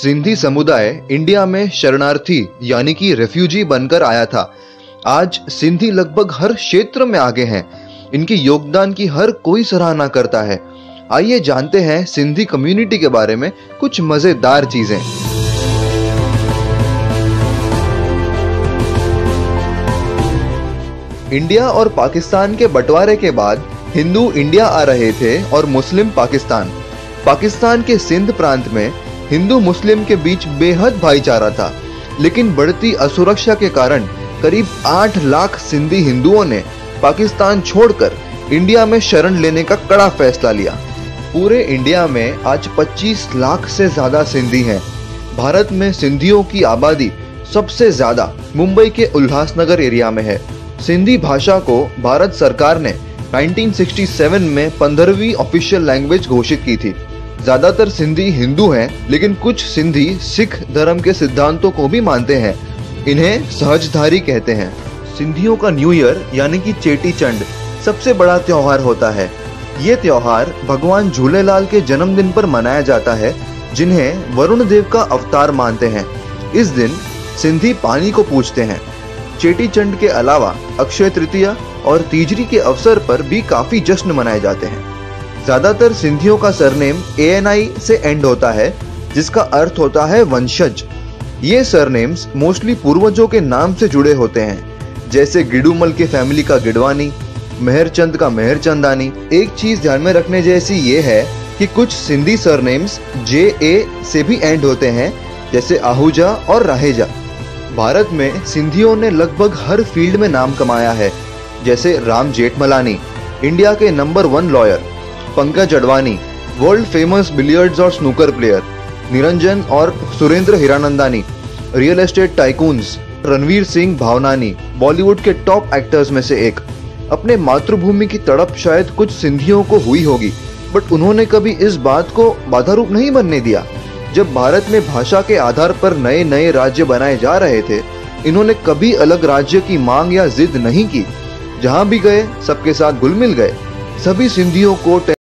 सिंधी समुदाय इंडिया में शरणार्थी यानी कि रेफ्यूजी बनकर आया था। आज सिंधी लगभग हर क्षेत्र में आगे हैं। इनके योगदान की हर कोई सराहना करता है। आइए जानते हैं सिंधी कम्युनिटी के बारे में कुछ मजेदार चीजें। इंडिया और पाकिस्तान के बंटवारे के बाद हिंदू इंडिया आ रहे थे और मुस्लिम पाकिस्तान। पाकिस्तान के सिंध प्रांत में हिंदू मुस्लिम के बीच बेहद भाईचारा था, लेकिन बढ़ती असुरक्षा के कारण करीब 8 लाख सिंधी हिंदुओं ने पाकिस्तान छोड़कर इंडिया में शरण लेने का कड़ा फैसला लिया। पूरे इंडिया में आज 25 लाख से ज्यादा सिंधी हैं। भारत में सिंधियों की आबादी सबसे ज्यादा मुंबई के उल्लासनगर एरिया में है। सिंधी भाषा को भारत सरकार ने 1967 में 15वीं ऑफिशियल लैंग्वेज घोषित की थी। ज्यादातर सिंधी हिंदू हैं, लेकिन कुछ सिंधी सिख धर्म के सिद्धांतों को भी मानते हैं। इन्हें सहजधारी कहते हैं। सिंधियों का न्यू ईयर यानी कि चेटी चंड सबसे बड़ा त्योहार होता है। ये त्योहार भगवान झूलेलाल के जन्मदिन पर मनाया जाता है, जिन्हें वरुण देव का अवतार मानते हैं। इस दिन सिंधी पानी को पूजते हैं। चेटी चंड के अलावा अक्षय तृतीया और तीजरी के अवसर पर भी काफी जश्न मनाए जाते हैं। ज्यादातर सिंधियों का सरनेम ANI से एंड होता है, जिसका अर्थ होता है वंशज। ये सरनेम्स मोस्टली पूर्वजों के नाम से जुड़े होते हैं, जैसे गिडुमल के फैमिली का गिडवानी, मेहरचंद का मेहरचंदानी। एक चीज ध्यान में रखने जैसी ये है कि कुछ सिंधी सरनेम्स JA से भी एंड होते हैं, जैसे आहूजा और राहेजा। भारत में सिंधियों ने लगभग हर फील्ड में नाम कमाया है, जैसे राम जेठमलानी इंडिया के number 1 lawyer, Pankaj Advani world famous billiards और स्नूकर प्लेयर, निरंजन और Surendra Hiranandani real estate tycoons, Ranveer Singh Bhavnani Bollywood के टॉप एक्टर्स में से एक। अपने मातृभूमि की तड़प शायद कुछ सिंधियों को हुई होगी, बट उन्होंने कभी इस बात को बाधारूप नहीं बनने दिया। जब भारत में भाषा के आधार पर नए नए राज्य बनाए जा रहे थे, इन्होंने कभी अलग राज्य की मांग या जिद नहीं की। जहां भी गए सबके साथ घुल मिल गए। सभी सिंधियों को